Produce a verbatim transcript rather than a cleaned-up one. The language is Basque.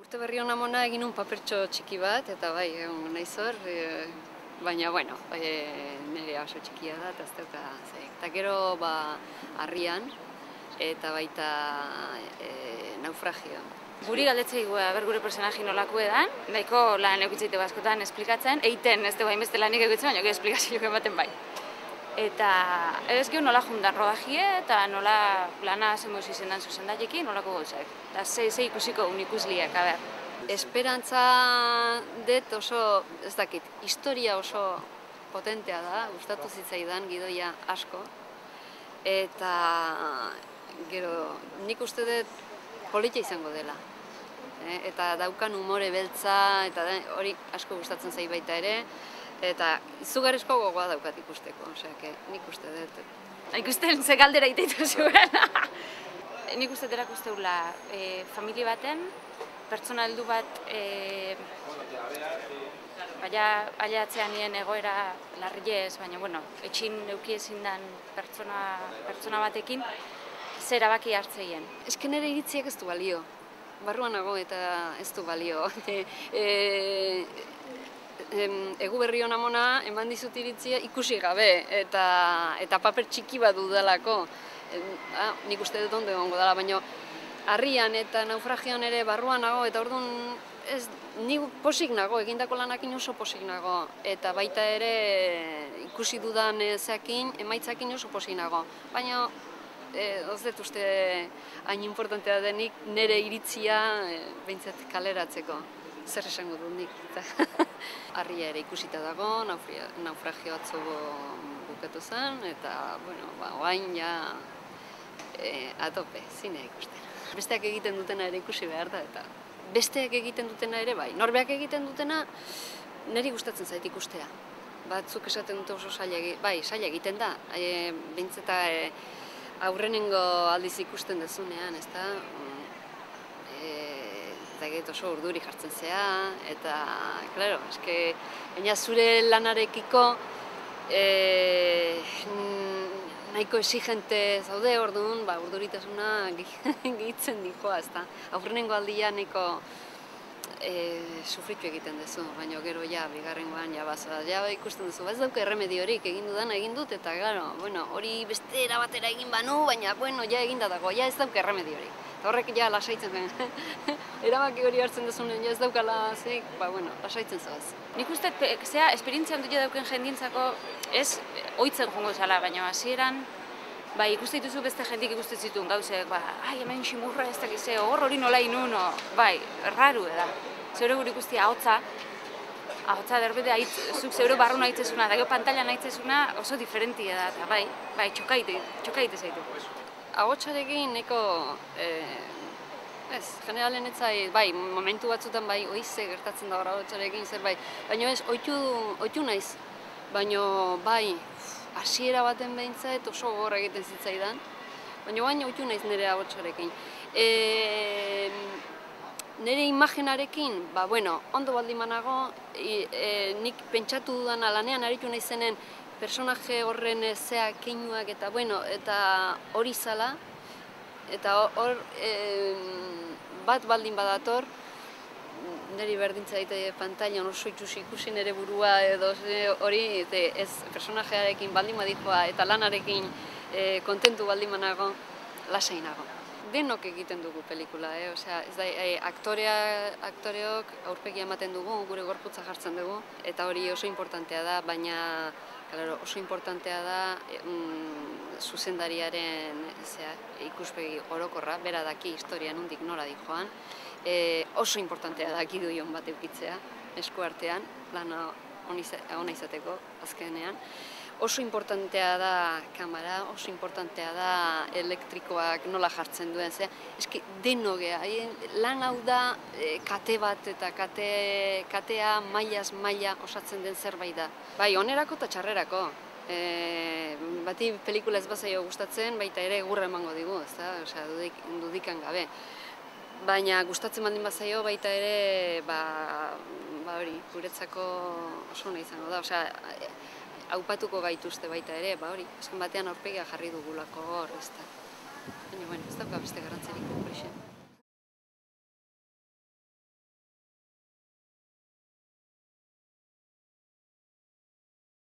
Urte berri hona mona egin un papertxo txiki bat, eta bai, egon nahi zor, e, baina, bueno, e, nire oso txikia da, eta ez dauka, zei. Eta gero, ba, harrian, eta baita e, naufragio. Guri galdetzei ber gure personaji nolako edan, nahiko lan eukitzeite baskotan esplikatzen, eiten ez dugu hainbeste lanik eukitzen, baina gero esplikazio ematen bai. Eta ez gero nola jundan rodajie eta nola plana zengoz izendan zuzendaiekin, nolako gauzak. Eta ze, ze ikusiko unikusliak, a ber. Esperantza dut oso, ez dakit, historia oso potentea da, gustatu zitzaidan gidoia asko. Eta gero nik uste dut politia izango dela. Eta daukan umore beltza, eta hori asko gustatzen zait baita ere. Eta izugarrizko gogoa daukat ikusteko, osea, nik uste dut. Ikusten ze galdera iteitu zuen. Nik uste dut erakusteula familia baten, pertsona heldu bat aileatzean nien egoera larriez, baina, bueno, etxin euki ezin den pertsona batekin, zer erabaki hartzeien. Eske nire iritziak ez du balio. Barruan nago eta ez du balio. Egu berri hona mona eman dizut iritzia ikusi gabe eta paper txiki bat dudalako. Nik uste dut ondo egongo dela, baina harrian eta naufragian ere barruan nago eta orduan nik posik nago, egindako lanakin oso posik nago. Eta baita ere ikusi dudan zeakin, emaitzakin oso posik nago. Baina ez dut uste hain importantea denik nire iritzia behintzat kaleratzeko. Zer esango dut nik. Harria ere ikusita dago, naufragio atzo bukatu zen, eta, bueno, oain ja atope, zine ikusten. Besteak egiten dutena ere ikusi behar da, eta besteak egiten dutena ere bai. Norbeak egiten dutena niri gustatzen zait ikustea. Batzuk esaten dute oso saila, bai, saila egiten da. Behintzeta aurrenengo aldiz ikusten dezunean, ez da? Eta gehit oso urduri jartzen zea, eta, klaro, eske, baina zure lanarekiko nahiko exigente zaude orduan, ba, urduritasuna gehitzen dihoa, ez da. Aurrenengo aldia nahiko sufritu egiten duzu, baina gero ja, bigarrengoan, ja, baza, ja, ikusten duzu, ez dauka erremediorik egin dudana egin dut, eta, klaro, bueno, hori beste erabatera egin banu, baina, bueno, ja eginda dago, ja ez dauka erremediorik. Eta horrek ja lasaitzen zen, erabaki hori hartzen dezunen, ja ez daukala, zik, ba, bueno, lasaitzen zoaz. Nik uste, zera, esperientzian dut dauken jendintzako, ez ohitzen jongo zala, baina hasieran, bai, ikuste dituzu beste jendik ikusten zituen gauzek, ba, ai, hemen ximurra ez dakize, hor hori nola inuno, bai, erraru da. Zeure gure ikusti ahotza, ahotza derbede, zuk zeure barru nahitzezuna, da gero pantalla nahitzezuna oso diferentia da, eta bai, bai, txokaite, txokaite zaitu. Ahotsarekin nahiko, ez, generalen etzai, bai, momentu batzutan bai, oize gertatzen da hor ahotsarekin zerbait, baina ez, oitu naiz, baina bai, hasiera baten behintzat oso gogorra egiten zitzaidan, baina baina oitu naiz nire ahotsarekin. Nire imagenarekin, ba, bueno, ondo baldin banago, nik pentsatu dudan lanean aritu naizenen personaje horren zea keinuak eta, bueno, eta hori zala, eta hor bat baldin badator, niri berdintza daite pantailan oso ikusi ikusi nire burua edo hori, ez personajearekin baldin badikoa eta lanarekin kontentu baldin banago, lasai nago. Denok egiten dugu pelikula, osea, ez da, aktoreok aurpegia ematen dugu, gure gorputza jartzen dugu, eta hori oso importantea da, baina Claro, oso importantea da zuzendariaren ikuspegi orokorra, bera daki historia nondik nora dijoan. Oso importantea da gidoion bat eukitzea, esku artean, lana ona izateko azkenean. Oso importantea da kamera, oso importantea da elektrikoak nola jartzen duen, zera, eski denogea, lan hau da kate bat eta katea mailaz maila osatzen den zerbait da. Bai, onerako eta txarrerako. Bati pelikula ez bazaio gustatzen, baita ere egurra emango digu, ez da, osea, dudikan gabe. Baina gustatzen baldin bazaio, baita ere, ba hori, guretzako oso ona izango da, osea, aupatuko gaituzte baita ere, ba hori, azken batean aurpegia jarri dugulako hor, ez da. Baina, bueno, ez dauka beste garrantzirik, horixe.